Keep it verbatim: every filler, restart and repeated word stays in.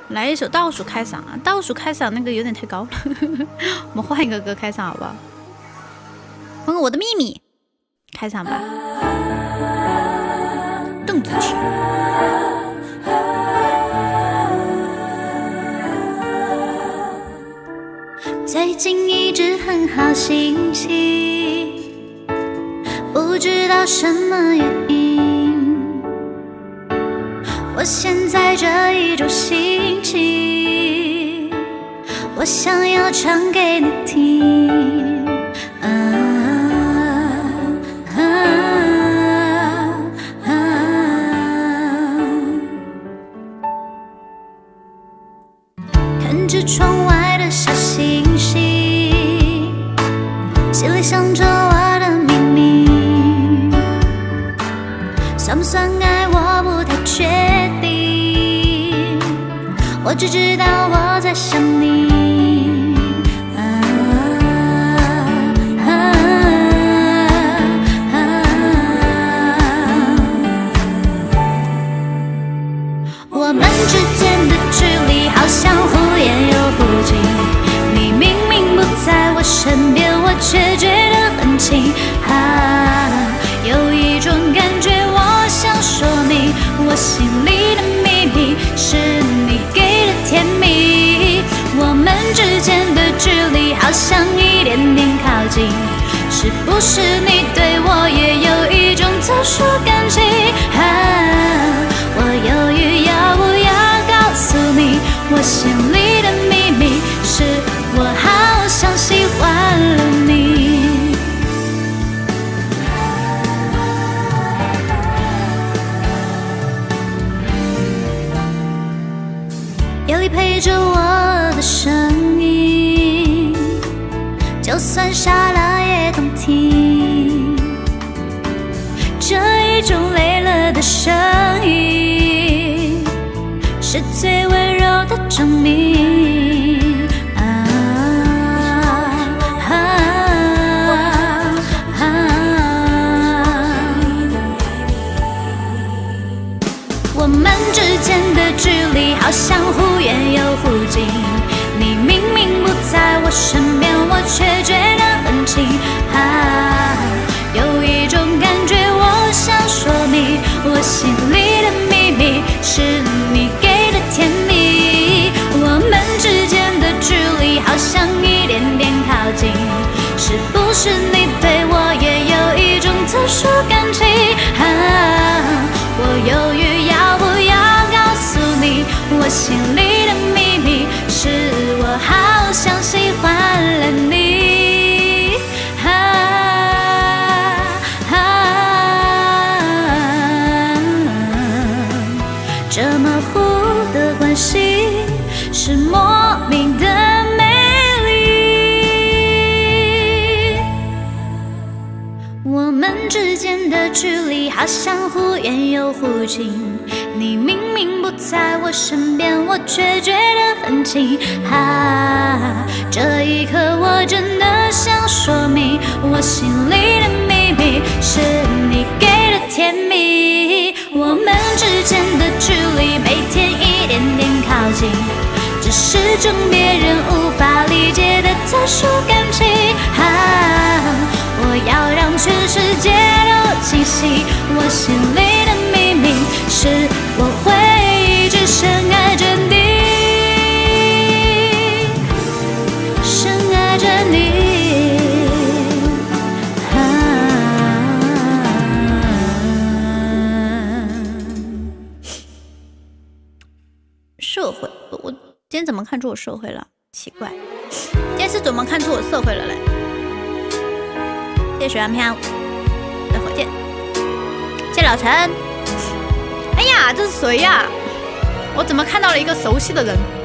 来一首倒数开嗓啊！倒数开嗓那个有点太高了，我们换一个歌开嗓好不好？换个我的秘密开嗓吧。邓紫棋。最近一直很好心情，不知道什么原因，我现在这一种心情，我想要唱给你听。啊啊啊看着窗外的小星星，心里想着我的秘密，算不算爱我不太确定，我只知道我在想你。啊啊啊我们之间的距离好像忽远又忽近，你明明不在我身边，我却觉得很近。啊，有一种感觉我想说明，我心里的秘密是你给的甜蜜，我们之间的距离好像一点点靠近，是不是你对我也有一种特殊感情？啊，我犹豫要不要告诉你，我心里的秘密是我好像喜欢了你。夜里陪着我的声音，就算傻了也懂听，这一种累了的声音是最温柔的证明。啊啊啊我们之间的距离好像忽远又忽近，你明明不在我身边，我却觉得很近。啊，有一种感觉我想说明，我心里的秘密是你给的甜蜜，我们之间的距离好像一点点靠近，是不是你对我也有一种特殊感情？啊，我犹豫要不要告诉你，我心里的秘密是我好像喜欢了你。啊啊这模糊的关系是莫名的美丽，我们之间的距离好像忽远又忽近，你明明不在我身边，我却觉得很近。啊，这一刻我真的想说明，我心里的秘密是你给的甜蜜，我们之间的距离每天一点点靠近，只是种别人无法理解的特殊感情。啊，我要让全世界都清晰，我心里的秘密是我会一直深爱着你，深爱着你。啊，社会，我今天怎么看出我社会了？奇怪，今天是怎么看出我社会了嘞？谢谢水岸飘的火箭，谢谢老陈。哎呀，这是谁呀？我怎么看到了一个熟悉的人？